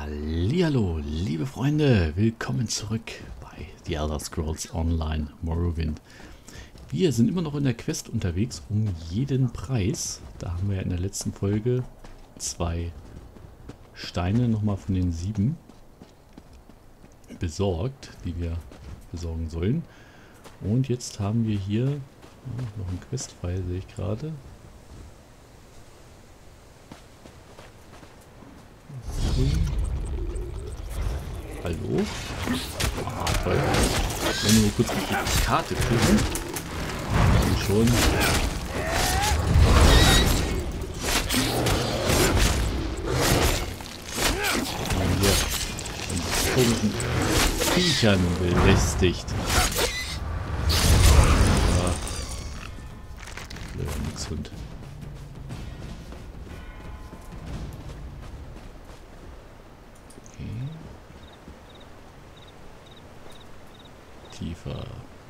Hallihallo, liebe Freunde, willkommen zurück bei The Elder Scrolls Online Morrowind. Wir sind immer noch in der Quest unterwegs um jeden Preis. Da haben wir ja in der letzten Folge 2 Steine nochmal von den 7 besorgt, die wir besorgen sollen. Und jetzt haben wir hier noch einen Quest-File, sehe ich gerade. Hallo? Ah, toll. Wenn wir nur kurz auf die Karte gucken, dann schon. Hier von komischen Viechern belästigt. Ja. Blöder Nixhund. Tiefer.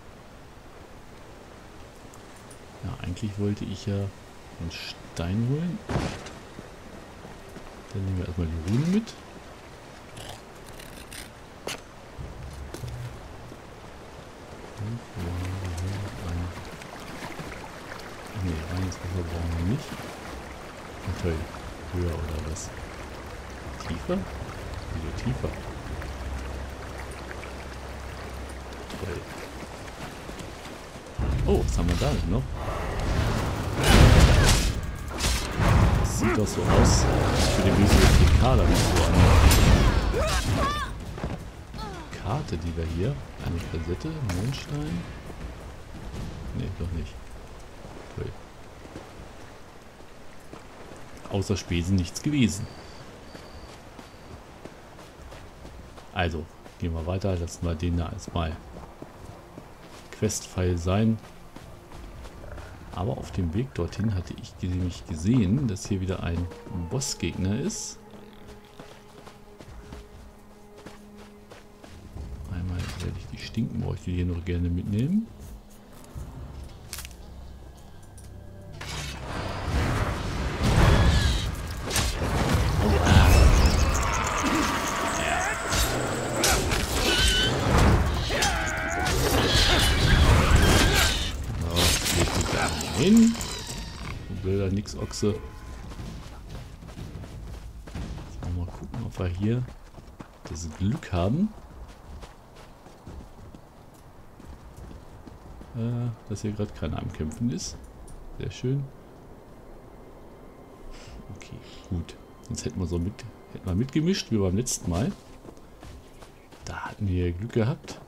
Ja, eigentlich wollte ich ja einen Stein holen. Dann nehmen wir erstmal die Runen mit. Ne, reines Wasser brauchen wir nicht. Na toll, höher oder was? Tiefer? Wieso tiefer? Oh, was haben wir da denn noch? Das sieht doch so aus, als würde die PK da noch so an. Karte, die wir hier. Eine Kassette, Mondstein. Ne, doch nicht. Toll. Außer Spesen nichts gewesen. Also, gehen wir weiter, lassen wir den da erstmal Quest-File sein. Aber auf dem Weg dorthin hatte ich nämlich gesehen, dass hier wieder ein Bossgegner ist. Einmal werde ich die Stinkenbräuchte hier noch gerne mitnehmen. Hin. Blöder Nix-Ochse. Mal gucken, ob wir hier das Glück haben. Dass hier gerade keiner am Kämpfen ist. Sehr schön. Okay, gut. Sonst hätten wir mitgemischt, wie beim letzten Mal. Da hatten wir Glück gehabt.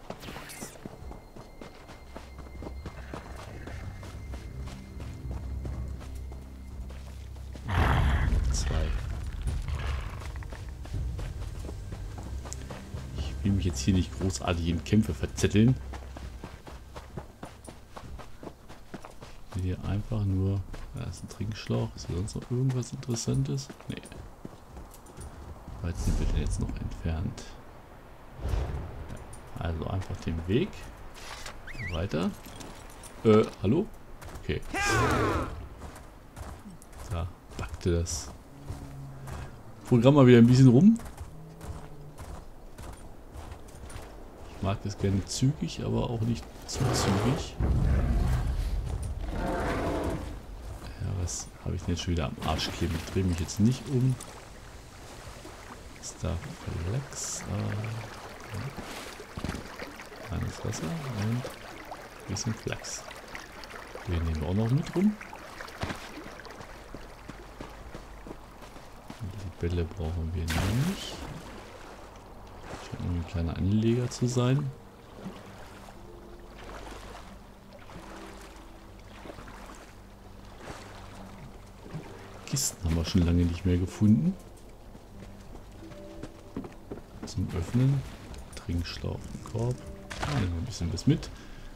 Ich will mich jetzt hier nicht großartig in Kämpfe verzetteln. Ich will hier einfach nur... Da ist ein Trinkschlauch. Ist hier sonst noch irgendwas Interessantes? Nee. Wie weit sind wir denn jetzt noch entfernt? Ja, also einfach den Weg. Weiter. Hallo? Okay. Da backte das Programm mal wieder ein bisschen rum. Ich mag das gerne zügig, aber auch nicht zu zügig. Ja, was habe ich denn jetzt schon wieder am Arsch kleben? Ich drehe mich jetzt nicht um. Ist da Flex? Kleines Wasser und ein bisschen Flex. Den nehmen wir auch noch mit rum. Die Bälle brauchen wir nicht. Scheint nur ein kleiner Anleger zu sein. Kisten haben wir schon lange nicht mehr gefunden. Zum Öffnen. Trinkschlauch im Korb. Nehmen wir ein bisschen was mit.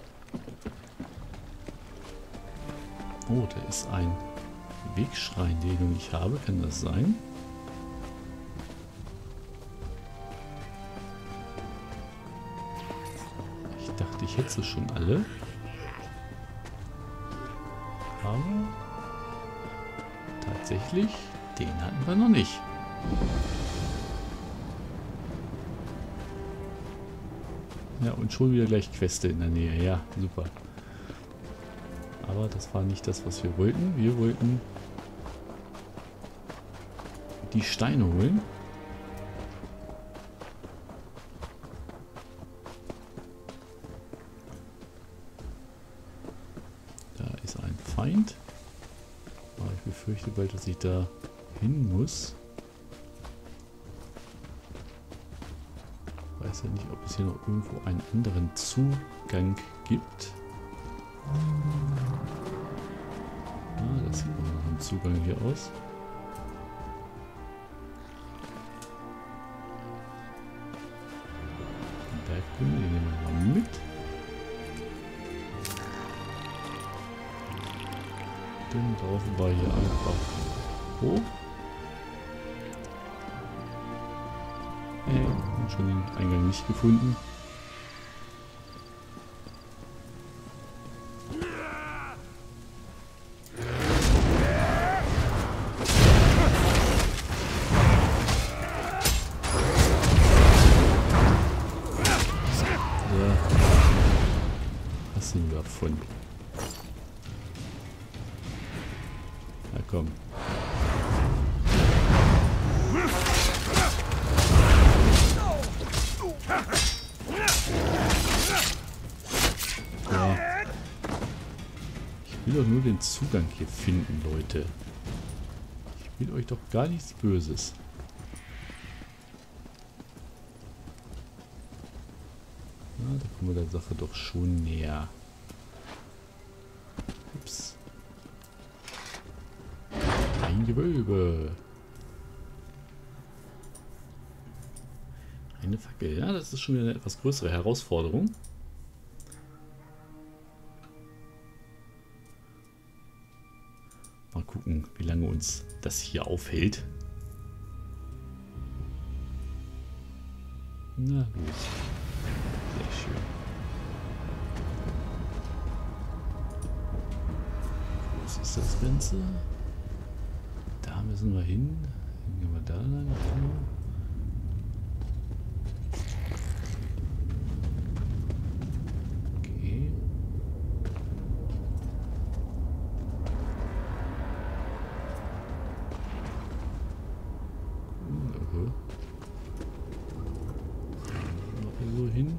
Oh, da ist ein Wegschrein, den ich noch nicht habe. Kann das sein? Ich hätte sie schon alle. Aber tatsächlich, den hatten wir noch nicht. Ja, und schon wieder gleich Queste in der Nähe. Ja, super. Aber das war nicht das, was wir wollten. Wir wollten die Steine holen. Da ist ein Feind. Aber ich befürchte bald, dass ich da hin muss. Ich weiß ja nicht, ob es hier noch irgendwo einen anderen Zugang gibt. Ah, das sieht auch noch ein Zugang hier aus. Den Bergkunde, den nehmen wir mal mit. Dann laufen wir hier einfach hoch. Haben schon den Eingang nicht gefunden. Ja. Was sind wir davon? Na komm. Ich will doch nur den Zugang hier finden, Leute. Ich will euch doch gar nichts Böses. Na, da kommen wir der Sache doch schon näher. Ups. Ein Gewölbe. Eine Fackel. Ja, das ist schon wieder eine etwas größere Herausforderung. Mal gucken, wie lange uns das hier aufhält. Na gut. Sehr schön. Was ist das Ganze? Da müssen wir hin. Dann gehen wir da lang. Okay. So hin.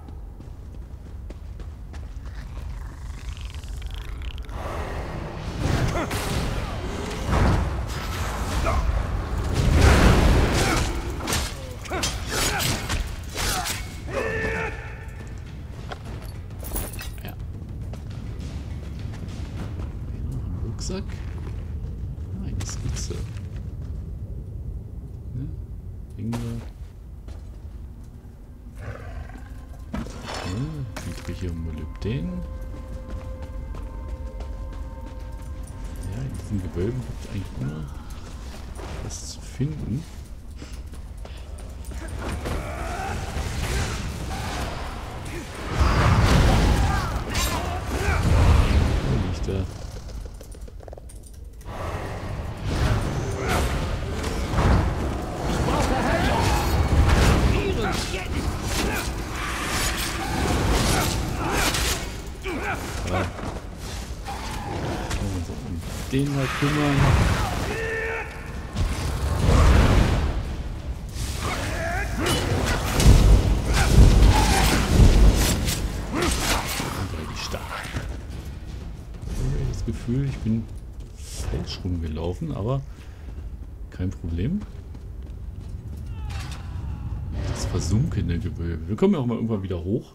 Ja. Ein Rucksack. Eine Skizze. Ne? Finger. Molybden. Ja, in diesen Gewölben gibt es eigentlich immer was zu finden. Wo liegt er? Den mal kümmern. Und die stark. Ich habe das Gefühl, ich bin falsch rumgelaufen, aber kein Problem. Das versunkene Gewölbe. Wir kommen ja auch mal irgendwann wieder hoch.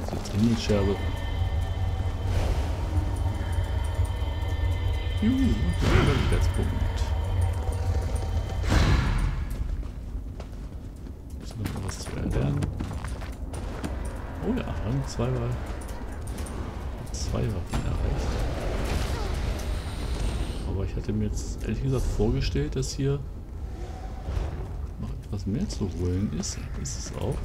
ist jetzt Himmelsscherbe. Qualitätspunkt. Ist noch was zu erlernen? Oh ja, Rang 2 war 2 Waffen erreicht. Aber ich hatte mir jetzt ehrlich gesagt vorgestellt, dass hier noch etwas mehr zu holen ist. Ist es auch.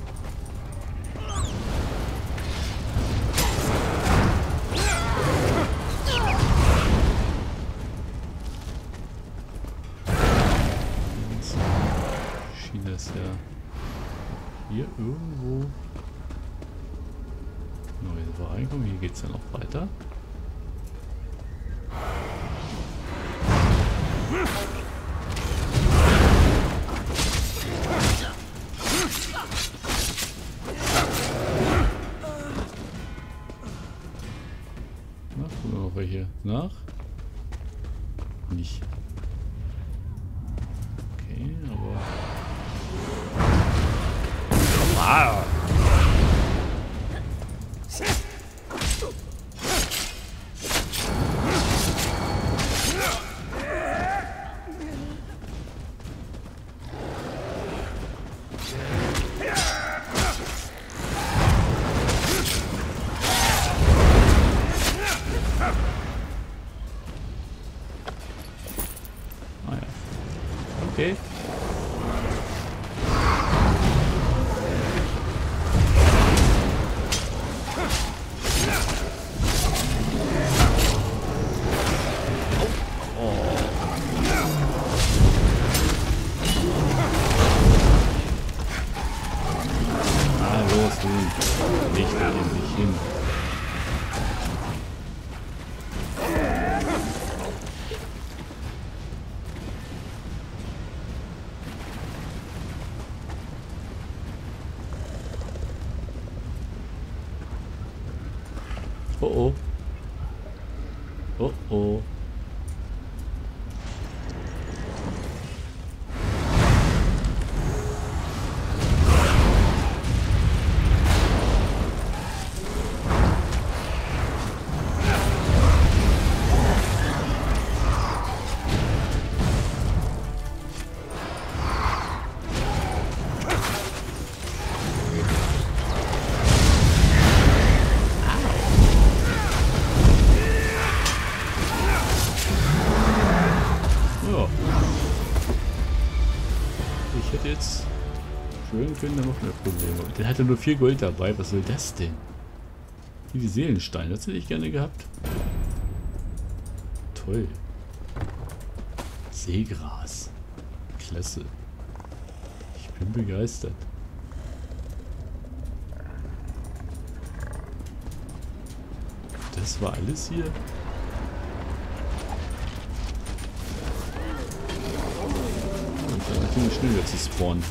Schien das ja hier irgendwo. Neue Übereinkommen. Hier geht es ja noch weiter. Na, gucken wir mal, ob wir hier nach. Nicht. Okay, aber. Wow. Okay. Ah, los, du. Nicht da in dich hin. Oh oh. Oh oh. Ich hätte jetzt schwören können, da noch mehr Probleme. Der hatte nur 4 Gold dabei. Was soll das denn? Wie die Seelensteine. Das hätte ich gerne gehabt. Toll. Seegras. Klasse. Ich bin begeistert. Das war alles hier. Ziemlich schnell jetzt zu spawnen.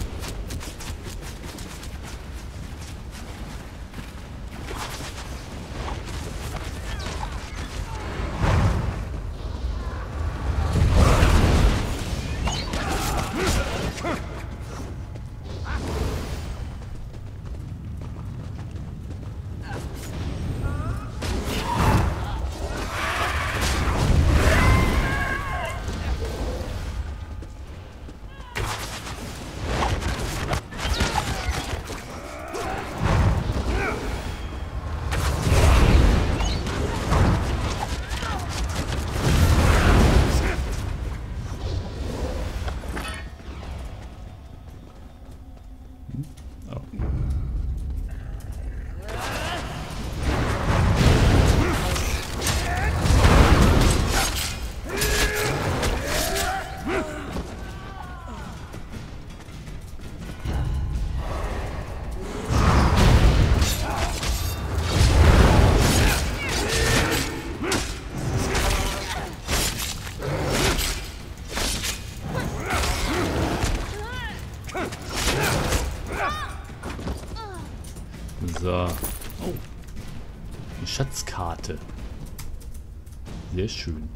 So. Oh. Die Schatzkarte. Sehr schön.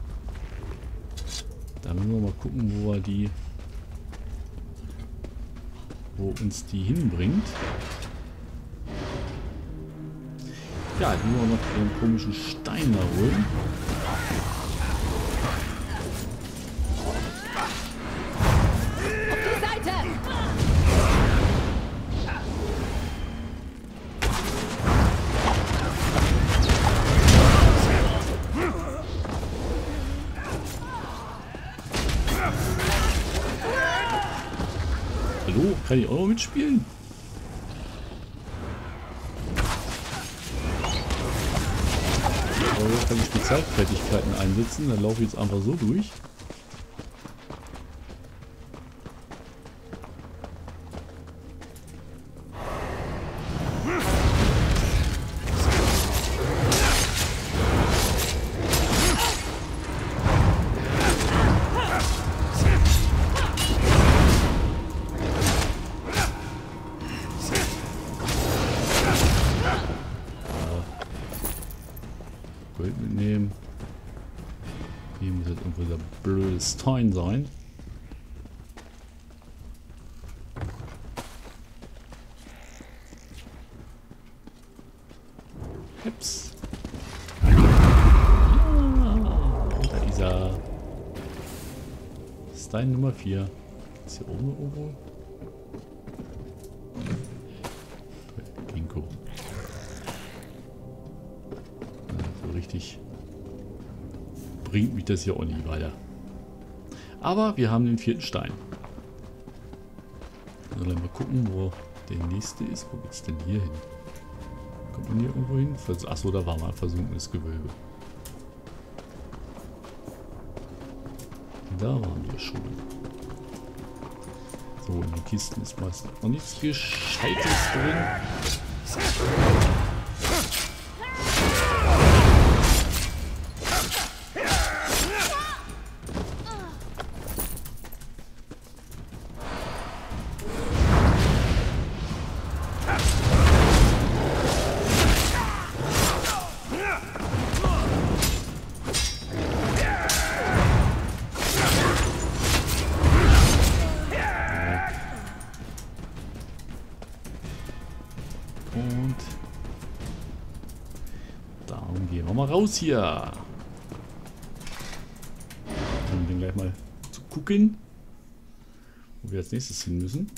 Da müssen wir mal gucken, wo uns die hinbringt. Ja, jetzt müssen wir noch den komischen Stein da holen. Hallo, kann ich auch noch mitspielen? Aber jetzt kann ich Spezialfertigkeiten einsetzen, dann laufe ich jetzt einfach so durch. Gold mitnehmen. Hier muss jetzt irgendwo der blöde Stein sein. Ups. Ah, da ist er. Stein Nummer 4. Ist hier oben irgendwo? Ginkgo. So richtig bringt mich das hier auch nicht weiter. Aber wir haben den 4. Stein. Also mal gucken, wo der nächste ist. Wo geht's denn hier hin? Kommt man hier irgendwo hin? Achso, da war mal ein versunkenes Gewölbe. Da waren wir schon. So, in den Kisten ist meistens noch nichts Gescheites drin. Und dann gehen wir mal raus hier. Um den gleich mal zu gucken, wo wir als nächstes hin müssen.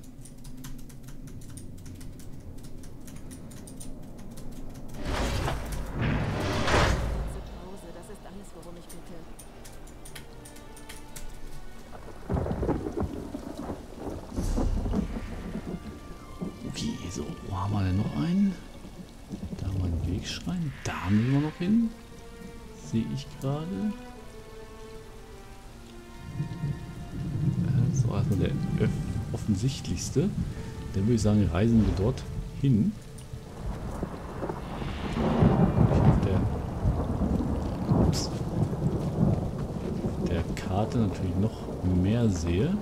Okay, so, wo haben wir denn noch einen? Da haben wir einen Wegschrein. Da müssen wir noch hin. Sehe ich gerade. Das ist auch erstmal der offensichtlichste. Dann würde ich sagen, reisen wir dort hin. Ich auf der Karte natürlich noch mehr sehe.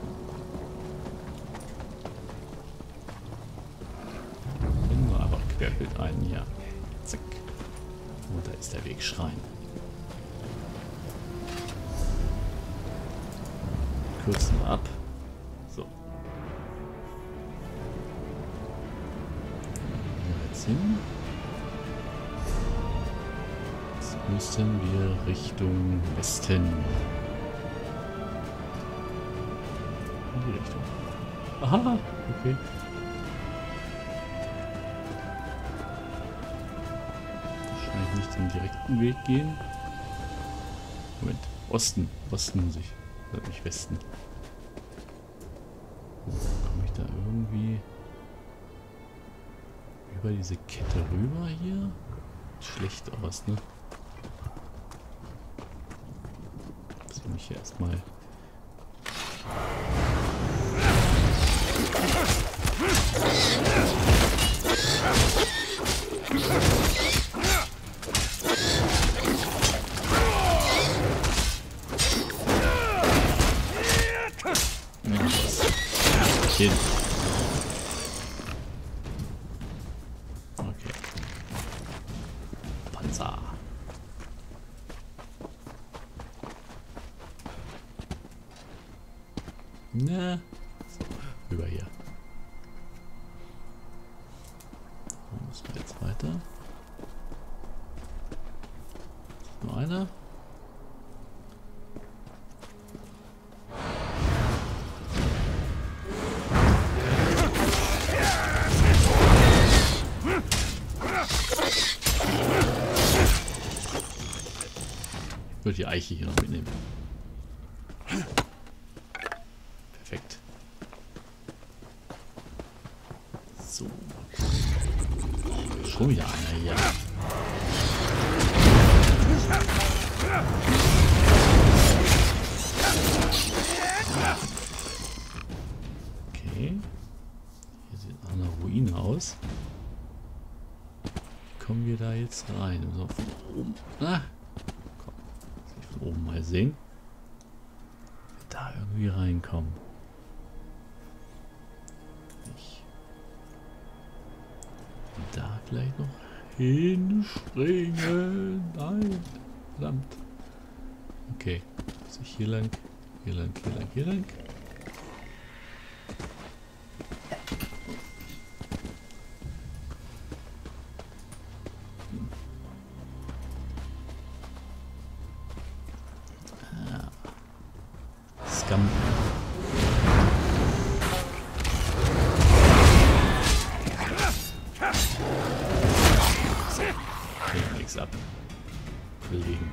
Querbild ein, ja. Zack. Und da ist der Wegschrein. Kürzen wir ab. So. Jetzt hin. Jetzt müssen wir Richtung Westen. In die Richtung. Aha, okay. Nicht den direkten Weg gehen. Moment. Osten. Osten muss ich. Nicht Westen. Komme ich da irgendwie über diese Kette rüber hier? Schlecht aus, ne? Muss ich mich hier erstmal. Hin. Okay. Panzer. Ne. So, rüber hier. Wo müssen wir jetzt weiter? einer. Ich würde die Eiche hier noch mitnehmen. Perfekt. So. Schon wieder einer hier. Okay. Hier sieht auch eine Ruine aus. Wie kommen wir da jetzt rein? So, von oben. Ah. Komm. Lass mich von oben mal sehen. Da irgendwie reinkommen. Nicht. Da gleich noch hinspringen. Nein. Verdammt. Okay. Muss ich hier lang, hier lang, hier lang, hier lang. Scum. Okay, nichts ab. Kollegen.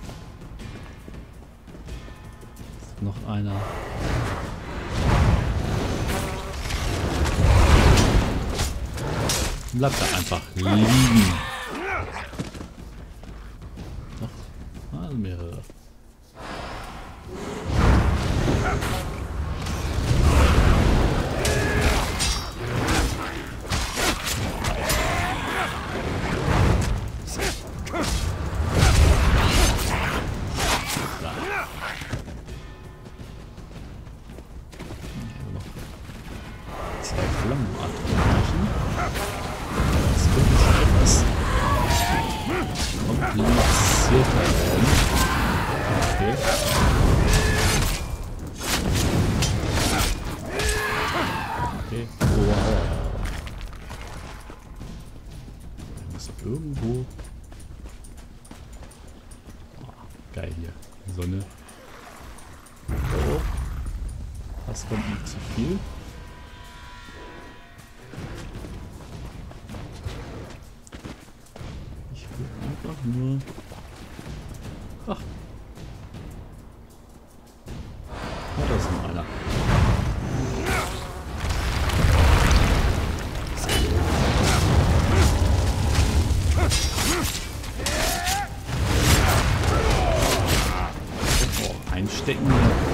Ist noch einer. Bleibt da einfach liegen. Doch. Ah, mehrere. Flammen abreichen. Das könnte schon etwas komplizierter werden. Okay. Okay. Wow. Da muss irgendwo. Oh, geil hier. Sonne. Oh. Das kommt nicht zu viel. Nur. Ach. Oh, da ist noch einer. Oh, einstecken.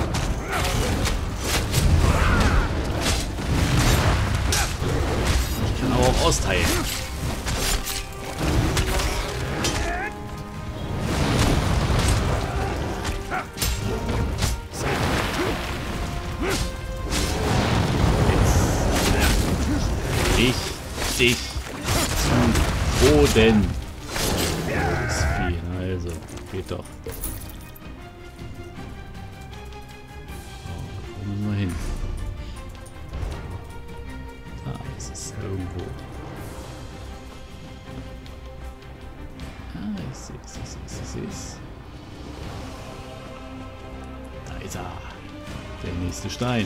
Ich kann aber auch austeilen. Dich zu Boden. Das Vieh, also, geht doch. So, wo müssen wir hin? Ah, es ist irgendwo. Ah, ich sehe es. Da ist er. Der nächste Stein.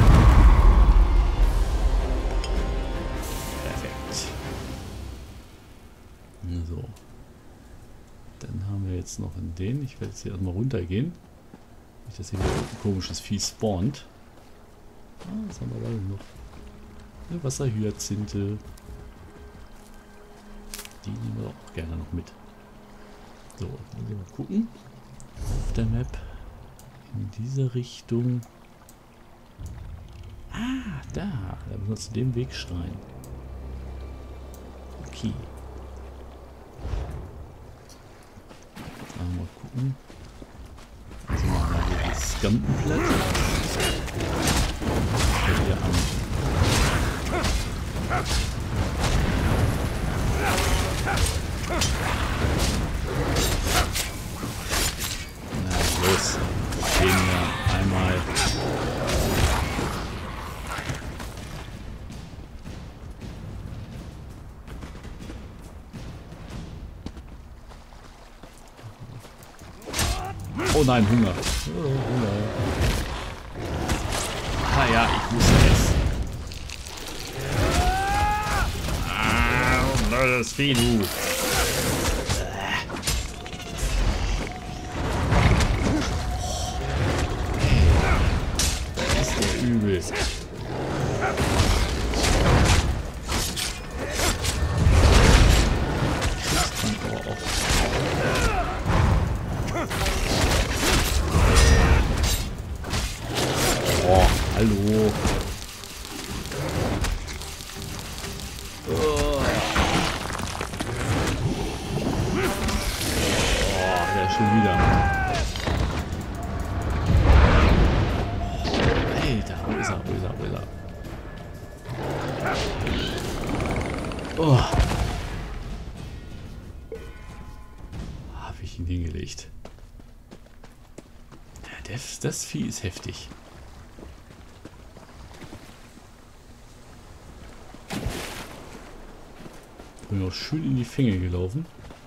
So. Dann haben wir jetzt noch in den. Ich werde jetzt hier erstmal runtergehen. Nicht, dass hier wieder ein komisches Vieh spawnt. Ah, was haben wir da noch? Eine Wasserhyazinthe. Die nehmen wir auch gerne noch mit. So, dann wir mal gucken. Auf der Map. In diese Richtung. Ah, da. Da müssen wir zu dem Weg schreien. Okay. Mal gucken. Also machen wir hier das Skampenblatt. Hier an. Na los. Gehen wir einmal. Oh nein, Hunger. Oh, Hunger. Ah ja, ich wusste es. Ah, das Vieh, du. Das ist der übel. Oh, hallo. Oh, der ist schon wieder. Alter, wo ist er, wo ist er, wo ist er? Oh. Habe ich ihn hingelegt. Ja, das Vieh ist heftig. Bin auch schön in die Fänge gelaufen.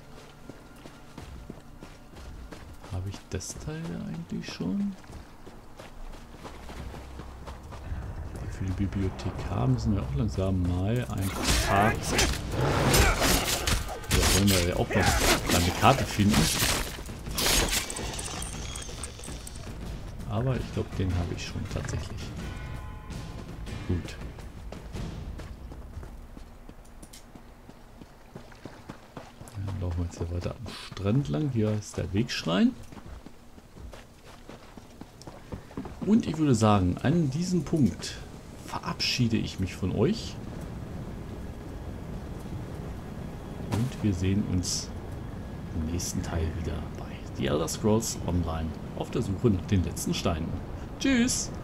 Habe ich das Teil eigentlich schon? Für die Bibliothekar müssen wir auch langsam mal ein paar... Da wollen wir ja auch noch eine Karte finden. Aber ich glaube, den habe ich schon tatsächlich. Gut. Dann laufen wir jetzt hier weiter am Strand lang. Hier ist der Wegschrein. Und ich würde sagen, an diesem Punkt verabschiede ich mich von euch. Und wir sehen uns im nächsten Teil wieder bei The Elder Scrolls Online auf der Suche nach den letzten Steinen. Tschüss!